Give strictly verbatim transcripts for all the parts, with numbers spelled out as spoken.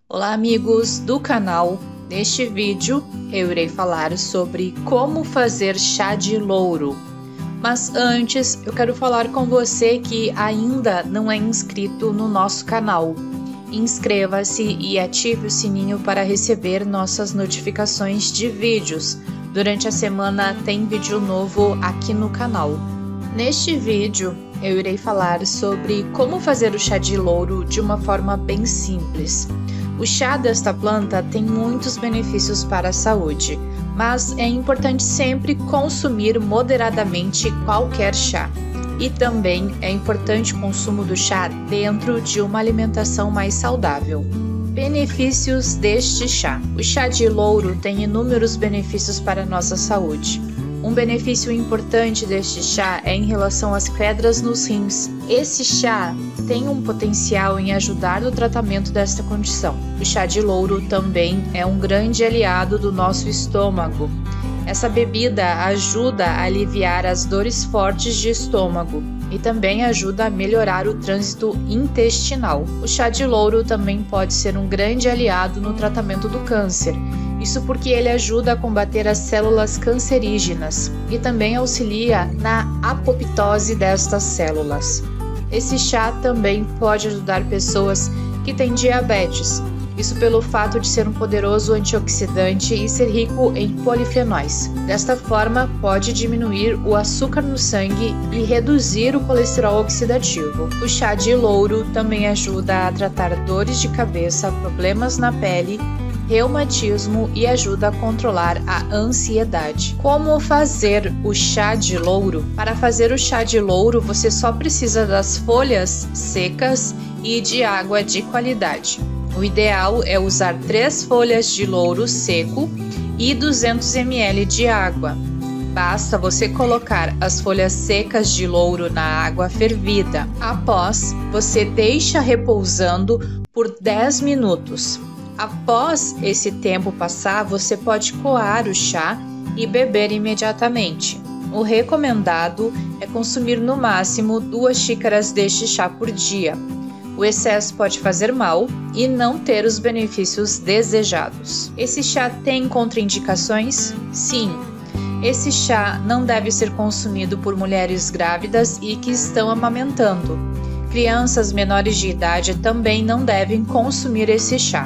Olá amigos do canal, neste vídeo eu irei falar sobre como fazer chá de louro. Mas antes eu quero falar com você que ainda não é inscrito no nosso canal. Inscreva-se e ative o sininho para receber nossas notificações de vídeos. Durante a semana tem vídeo novo aqui no canal. Neste vídeo eu irei falar sobre como fazer o chá de louro de uma forma bem simples. O chá desta planta tem muitos benefícios para a saúde, mas é importante sempre consumir moderadamente qualquer chá. E também é importante o consumo do chá dentro de uma alimentação mais saudável. Benefícios deste chá. O chá de louro tem inúmeros benefícios para a nossa saúde. Um benefício importante deste chá é em relação às pedras nos rins. Esse chá tem um potencial em ajudar no tratamento desta condição. O chá de louro também é um grande aliado do nosso estômago. Essa bebida ajuda a aliviar as dores fortes de estômago e também ajuda a melhorar o trânsito intestinal. O chá de louro também pode ser um grande aliado no tratamento do câncer. Isso porque ele ajuda a combater as células cancerígenas e também auxilia na apoptose destas células. Esse chá também pode ajudar pessoas que têm diabetes, isso pelo fato de ser um poderoso antioxidante e ser rico em polifenóis. Desta forma, pode diminuir o açúcar no sangue e reduzir o colesterol oxidativo. O chá de louro também ajuda a tratar dores de cabeça, problemas na pele, reumatismo e ajuda a controlar a ansiedade. Como fazer o chá de louro? Para fazer o chá de louro, você só precisa das folhas secas e de água de qualidade. O ideal é usar três folhas de louro seco e duzentos mililitros de água. Basta você colocar as folhas secas de louro na água fervida. Após, você deixa repousando por dez minutos. Após esse tempo passar, você pode coar o chá e beber imediatamente. O recomendado é consumir no máximo duas xícaras deste chá por dia. O excesso pode fazer mal e não ter os benefícios desejados. Esse chá tem contraindicações? Sim. Esse chá não deve ser consumido por mulheres grávidas e que estão amamentando. Crianças menores de idade também não devem consumir esse chá.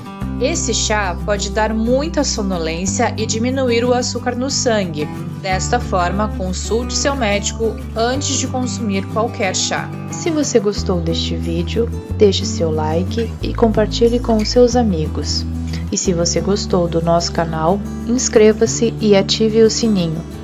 Esse chá pode dar muita sonolência e diminuir o açúcar no sangue. Desta forma, consulte seu médico antes de consumir qualquer chá. Se você gostou deste vídeo, deixe seu like e compartilhe com os seus amigos. E se você gostou do nosso canal, inscreva-se e ative o sininho.